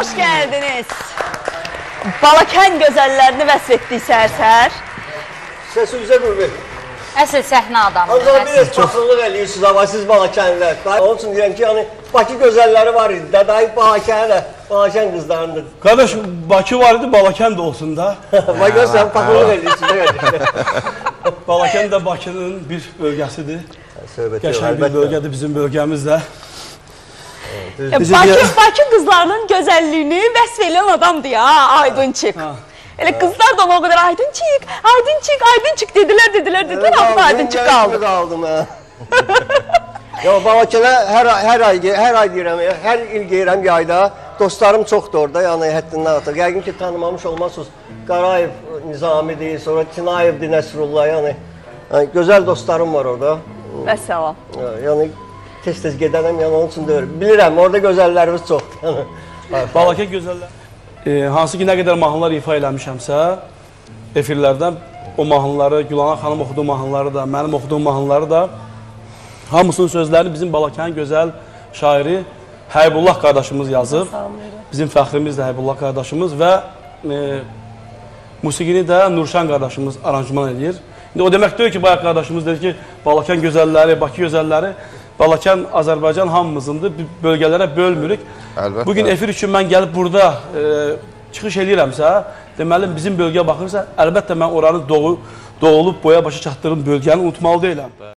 hoş geldiniz. Balakən gözəllərini vəsf etdik səhər-səhər. Səsinizə qüvvət. Əsl səhnə adamı. Ancaq bir paxıllıq eləyirsiniz ama siz Balakənlər. Onun üçün deyirəm ki, yani Bakı gözəlləri var idi. Dədayı Balakəni də, Balakən qızlarındır. Qardaş, Bakı var idi, Balakən də olsun da. Bak sən paxıllıq eləyirsiniz. Balakən də Bakının bir bölgəsidir. Qəşəng bir bölgədir bizim bölgəmiz də. Bakı qızlarının gözəlliyini vəsf edən adamdır ya, Aydınçıq. Elə qızlar da ona o qədər Aydınçıq, Aydınçıq, Aydınçıq dedilər, altı Aydınçıq qaldı. Qaldım ha. Ya Balakənə hər ay deyirəm, hər il deyirəm yayda. Dostlarım çoxdur orada, yəni həddindən artıq. Yəqin ki, tanımamış olmazsınız. Qarayev Nizamidir, sonra Tinayevdir, Nəsrullah, yəni gözəl dostlarım var orada. Vəssalam. Yəni tez-tez gedənəm, yəni onun üçün deyirəm. Bilirəm, orada gözəllərimiz çoxdur. Balakən gözəllər. Hansı ki, nə qədər mahnılar ifa eləmişəmsə, efirlərdən o mahnıları, Gülana xanım oxuduğu mahnıları da, mənim oxuduğum mahnıları da, hamısının sözlərini bizim Balakənin gözəl şairi Həybullah qardaşımız yazıb. Bizim fəxrimiz də Həybullah qardaşımız və musiqini də Nurşən qardaşımız aranjman edir. İndi o demək deyil ki, bayaq qardaşımız dedi ki, Balakən gözəlləri, Bakı gözəlləri, Balakən Azərbaycan hamımızındır, bölgələrə bölmürük. Bugün efir üçün mən gəlib burada çıxış edirəmsə, deməli bizim bölgəyə baxırsa, əlbəttə mən oranı doğulub boya başa çatdığım bölgəni unutmalı deyiləm.